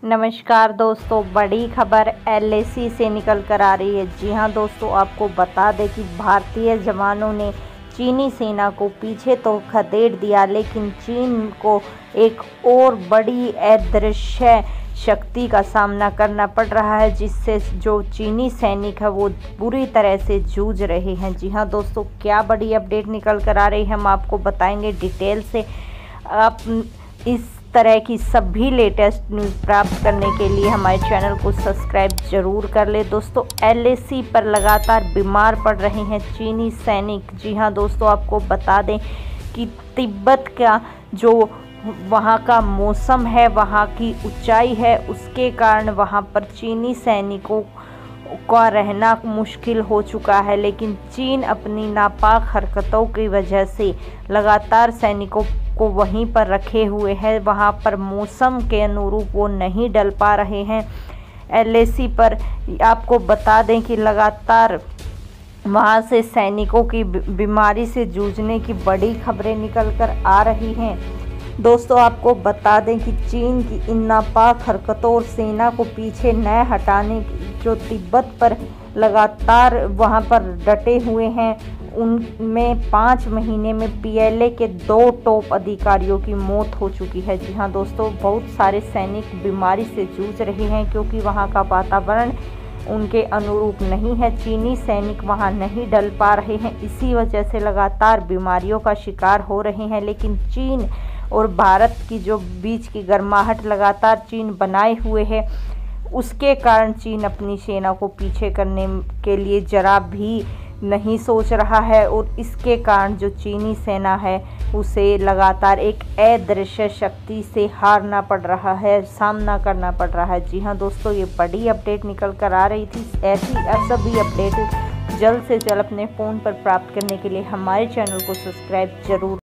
नमस्कार दोस्तों, बड़ी खबर एलएसी से निकल कर आ रही है। जी हां दोस्तों, आपको बता दें कि भारतीय जवानों ने चीनी सेना को पीछे तो खदेड़ दिया, लेकिन चीन को एक और बड़ी अदृश्य शक्ति का सामना करना पड़ रहा है, जिससे जो चीनी सैनिक है वो बुरी तरह से जूझ रहे हैं। जी हां दोस्तों, क्या बड़ी अपडेट निकल कर आ रही है, हम आपको बताएंगे डिटेल से। आप इस तरह की सभी लेटेस्ट न्यूज़ प्राप्त करने के लिए हमारे चैनल को सब्सक्राइब जरूर कर ले। दोस्तों, एलएसी पर लगातार बीमार पड़ रहे हैं चीनी सैनिक। जी हां दोस्तों, आपको बता दें कि तिब्बत का जो वहां का मौसम है, वहां की ऊंचाई है, उसके कारण वहां पर चीनी सैनिकों का रहना मुश्किल हो चुका है। लेकिन चीन अपनी नापाक हरकतों की वजह से लगातार सैनिकों को वहीं पर रखे हुए हैं। वहां पर मौसम के अनुरूप वो नहीं डल पा रहे हैं। एलएसी पर आपको बता दें कि लगातार वहां से सैनिकों की बीमारी से जूझने की बड़ी खबरें निकल कर आ रही हैं। दोस्तों, आपको बता दें कि चीन की इन नापाक हरकतों और सेना को पीछे न हटाने जो तिब्बत पर लगातार वहां पर डटे हुए हैं, उनमें 5 महीने में पीएलए के 2 टॉप अधिकारियों की मौत हो चुकी है। जी हां दोस्तों, बहुत सारे सैनिक बीमारी से जूझ रहे हैं, क्योंकि वहां का वातावरण उनके अनुरूप नहीं है। चीनी सैनिक वहां नहीं डल पा रहे हैं, इसी वजह से लगातार बीमारियों का शिकार हो रहे हैं। लेकिन चीन और भारत की जो बीच की गर्माहट लगातार चीन बनाए हुए है, उसके कारण चीन अपनी सेना को पीछे करने के लिए जरा भी नहीं सोच रहा है, और इसके कारण जो चीनी सेना है उसे लगातार एक अदृश्य शक्ति से हारना पड़ रहा है, सामना करना पड़ रहा है। जी हाँ दोस्तों, ये बड़ी अपडेट निकल कर आ रही थी। ऐसी सभी अपडेट जल्द से जल्द अपने फ़ोन पर प्राप्त करने के लिए हमारे चैनल को सब्सक्राइब जरूर